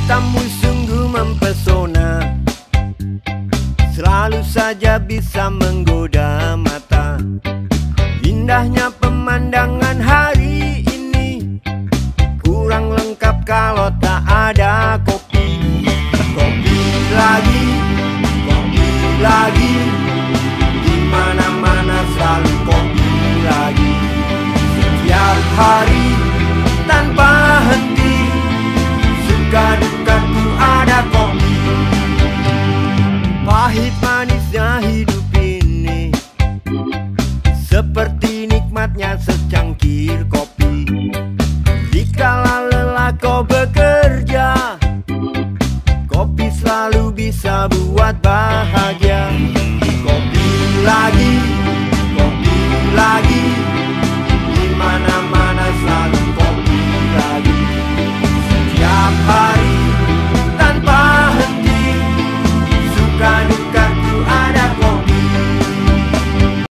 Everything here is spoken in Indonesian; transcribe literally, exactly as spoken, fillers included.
Tamu sungguh mempesona, selalu saja bisa menggoda mata. Indahnya pemandangan hari ini kurang lengkap kalau tak ada kopi. Kopi lagi, kopi lagi, di mana-mana selalu kopi lagi. Setiap hari tanpa henti, suka dukaku ada kopi. Pahit manisnya hidup ini seperti nikmatnya secangkir kopi. Dikala lelah kau bekerja, kopi selalu bisa buat bahagia.